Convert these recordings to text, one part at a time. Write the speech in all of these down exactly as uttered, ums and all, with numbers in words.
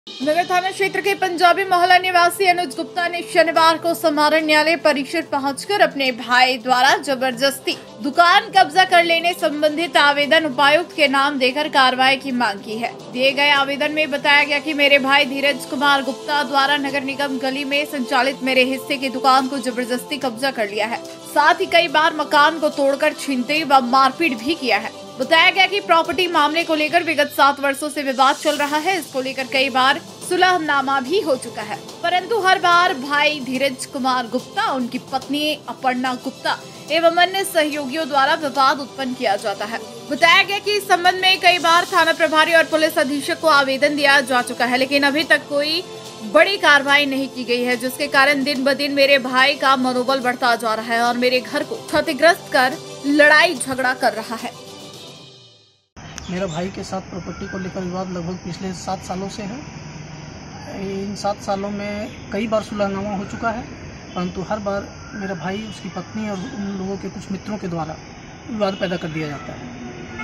नगर थाना क्षेत्र के पंजाबी मोहल्ला निवासी अनुज गुप्ता ने शनिवार को समारण न्यायालय परिसर पहुंचकर अपने भाई द्वारा जबरदस्ती दुकान कब्जा कर लेने संबंधित आवेदन उपायुक्त के नाम देकर कार्रवाई की मांग की है। दिए गए आवेदन में बताया गया कि मेरे भाई धीरज कुमार गुप्ता द्वारा नगर निगम गली में संचालित मेरे हिस्से की दुकान को जबरदस्ती कब्जा कर लिया है। साथ ही कई बार मकान को तोड़कर छीनते व मारपीट भी किया है। बताया गया कि प्रॉपर्टी मामले को लेकर विगत सात वर्षों से विवाद चल रहा है। इसको लेकर कई बार सुलहनामा भी हो चुका है, परंतु हर बार भाई धीरज कुमार गुप्ता, उनकी पत्नी अपर्णा गुप्ता एवं अन्य सहयोगियों द्वारा विवाद उत्पन्न किया जाता है। बताया गया कि इस संबंध में कई बार थाना प्रभारी और पुलिस अधीक्षक को आवेदन दिया जा चुका है, लेकिन अभी तक कोई बड़ी कार्रवाई नहीं की गई है, जिसके कारण दिन ब दिन मेरे भाई का मनोबल बढ़ता जा रहा है और मेरे घर को क्षतिग्रस्त कर लड़ाई झगड़ा कर रहा है। मेरा भाई के साथ प्रॉपर्टी को लेकर विवाद लगभग पिछले सात सालों से है। इन सात सालों में कई बार सुलहनामा हो चुका है, परंतु हर बार मेरा भाई, उसकी पत्नी और उन लोगों के कुछ मित्रों के द्वारा विवाद पैदा कर दिया जाता है।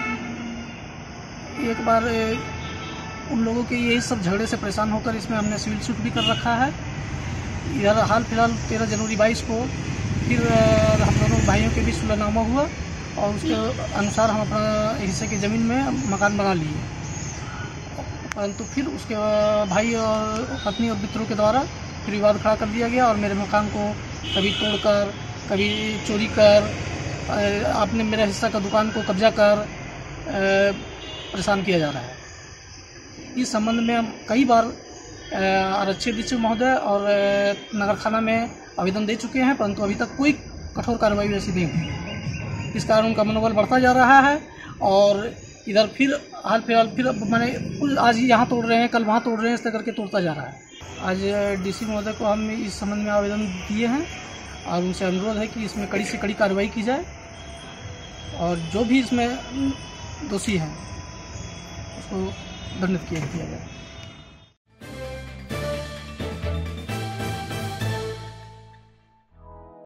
एक बार उन लोगों के यही सब झगड़े से परेशान होकर इसमें हमने सिविल सूट भी कर रखा है। इधर हाल फिलहाल तेरह जनवरी बाईस को फिर हम दोनों भाइयों के बीच सुलहनामा हुआ और उसके अनुसार हम अपना हिस्से की ज़मीन में मकान बना लिए, परंतु फिर उसके भाई और पत्नी और मित्रों के द्वारा फिर विवाद खड़ा कर दिया गया और मेरे मकान को कभी तोड़कर, कभी चोरी कर, आपने मेरा हिस्सा का दुकान को कब्जा कर परेशान किया जा रहा है। इस संबंध में हम कई बार आरक्षी अधीक्षक महोदय और नगर थाना में आवेदन दे चुके हैं, परंतु अभी तक कोई कठोर कार्रवाई वैसी नहीं हुई। इस कारण उनका मनोबल बढ़ता जा रहा है और इधर फिर हाल फिलहाल फिर मैंने आज यहाँ तोड़ रहे हैं, कल वहाँ तोड़ रहे हैं, इस तरह करके तोड़ता जा रहा है। आज डीसी महोदय को हम इस संबंध में आवेदन दिए हैं और उनसे अनुरोध है कि इसमें कड़ी से कड़ी कार्रवाई की जाए और जो भी इसमें दोषी हैं उसको दंडित किया जाए।